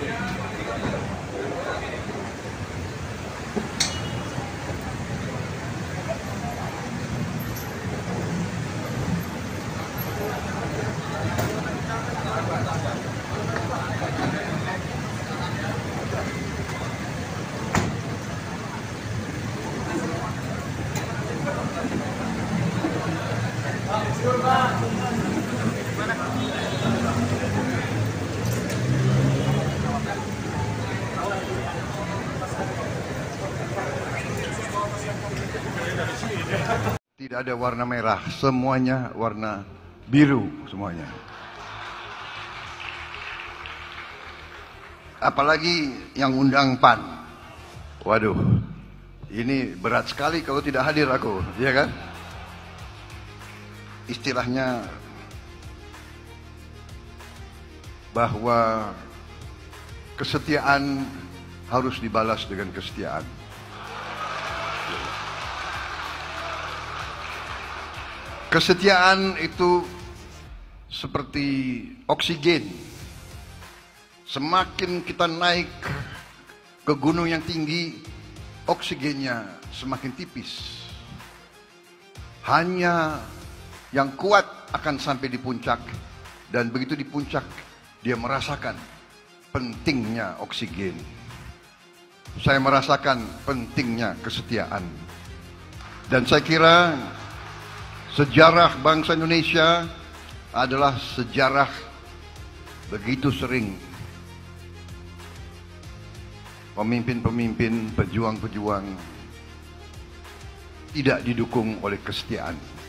Tidak ada warna merah, semuanya warna biru semuanya. Apalagi yang undang PAN. Waduh, ini berat sekali kalau tidak hadir aku, ya kan? Istilahnya bahwa kesetiaan harus dibalas dengan kesetiaan. Kesetiaan itu seperti oksigen. Semakin kita naik ke gunung yang tinggi, oksigennya semakin tipis. Hanya yang kuat akan sampai di puncak, dan begitu di puncak dia merasakan pentingnya oksigen. Saya merasakan pentingnya kesetiaan. Dan saya kira sejarah bangsa Indonesia adalah sejarah begitu sering pemimpin-pemimpin, pejuang-pejuang tidak didukung oleh kesetiaan.